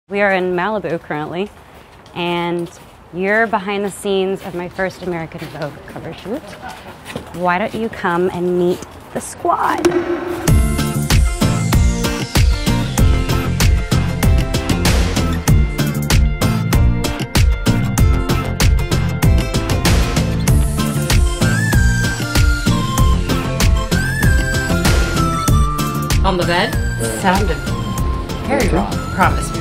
We are in Malibu currently, and you're behind the scenes of my first American Vogue cover shoot. Why don't you come and meet the squad? On the bed? Sounded very wrong, promise me.